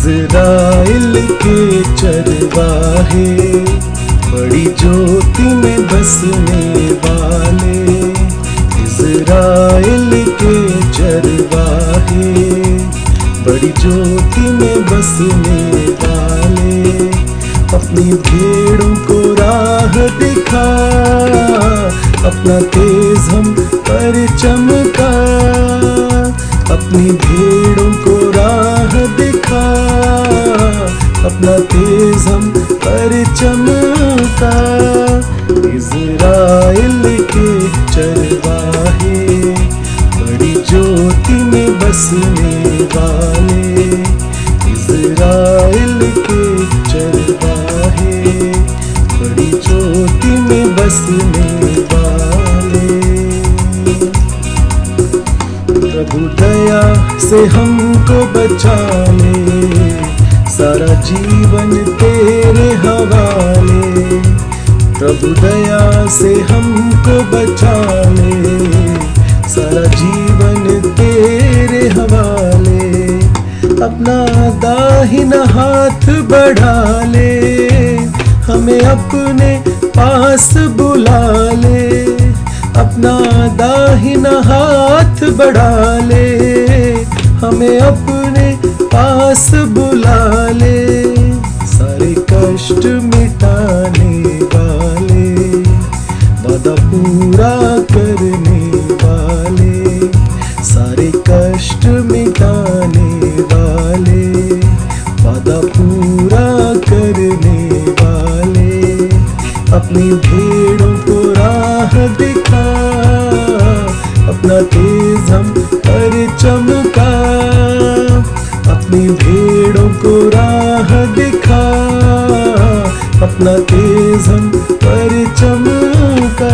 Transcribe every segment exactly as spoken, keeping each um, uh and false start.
Israel के चरवाहे, बड़ी ज्योति में बसने वाले। इज़राइल के चरवाहे, बड़ी ज्योति में बसने वाले। अपनी भेड़ों को राह दिखा, अपना तेज हम पर चमका। अपनी भेड़ों को राह दिखा, अपना तेज हम पर चमका। इज़राइल के चरवाहे, बड़ी ज्योति में बसने वाले। इज़राइल के चरवाहे, बड़ी ज्योति में बसने वाले। प्रभु दया से हमको बचा ले, सारा जीवन तेरे हवाले। प्रभु दया से हमको बचा ले, सारा जीवन तेरे हवाले। अपना दाहिना हाथ बढ़ा ले, हमें अपने पास बुला ले। अपना दाहिना हाथ बढ़ा ले, हमें अपने पास बुला ले। सारे कष्ट मिटाने वाले, वादा पूरा करने वाले। सारे कष्ट मिटाने वाले, वादा पूरा करने वाले। अपनी भेड़ों को राह दिखा, अपना तेज हम पर चमका। अपनी भेड़ों को राह दिखा, अपना तेज हम पर चमका।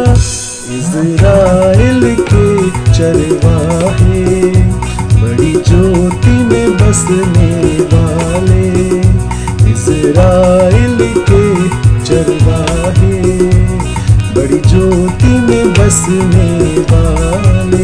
इज़राइल के चरवाहे, बड़ी ज्योति में बसने वाले। इज़राइल के चरवाहे, बड़ी ज्योति में बसने वाले।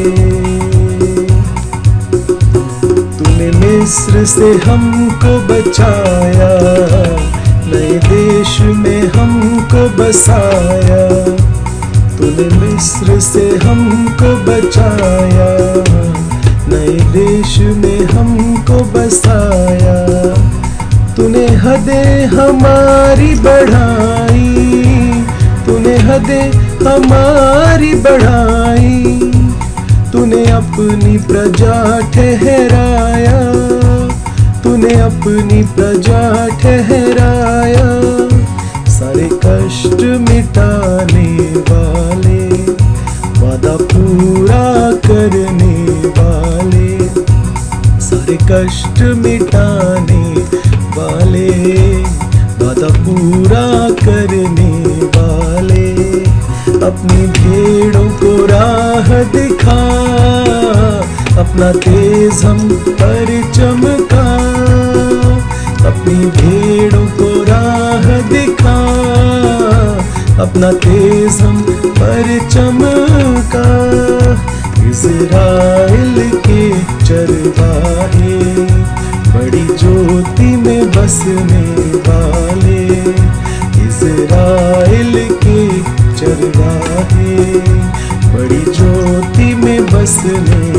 तूने मिस्र से हमको बचाया, नए देश में हमको बसाया। तूने मिस्र से हमको बचाया, नए देश में हमको बसाया। तूने हदें हमारी बढ़ाई, तूने हदें हमारी बढ़ाई। तूने अपनी प्रजा ठहराया, तूने अपनी प्रजा ठहराया। सारे कष्ट मिटाने वाले, वादा पूरा करने वाले। सारे कष्ट मिटाने वाले, वादा पूरा करने वाले। अपनी भेड़ों को राह दिखा, अपना तेज हम पर चमका। अपनी भेड़ों को राह दिखा, अपना तेज हम पर चमका। इज़राइल के चरवाहे, बड़ी ज्योति में बसने वाले। इज़राइल के चरवाहे, बड़ी ज्योति में बसने